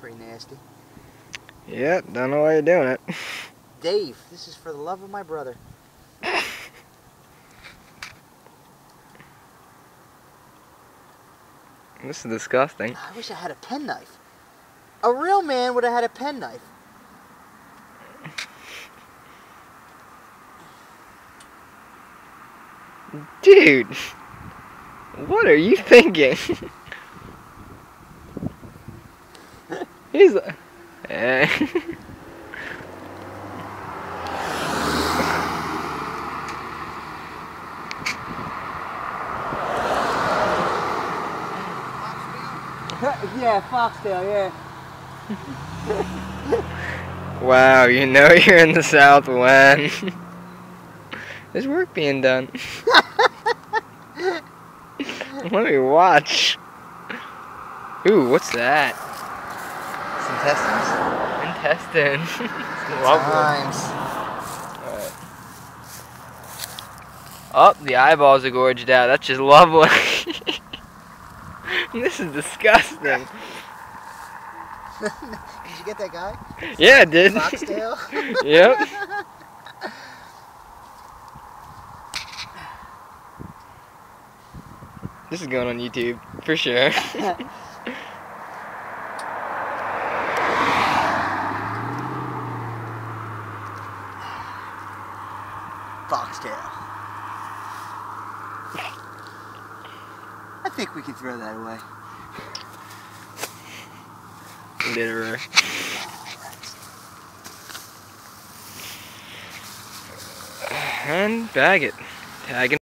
pretty nasty. Yep, don't know why you're doing it. Dave, this is for the love of my brother. This is disgusting. I wish I had a penknife. A real man would have had a penknife. Dude, what are you thinking? He's like, Yeah, foxtail, yeah. wow, you know you're in the South when there's work being done. Let me watch. Ooh, what's that? Intestines? Intestine. Lovely. Times. Alright. Oh, the eyeballs are gorged out. That's just lovely. This is disgusting. Did you get that guy? Yeah, I did. Foxtail? Yep. This is going on YouTube, for sure. Foxtail. I think we can throw that away. Literal. And bag it. Tag it.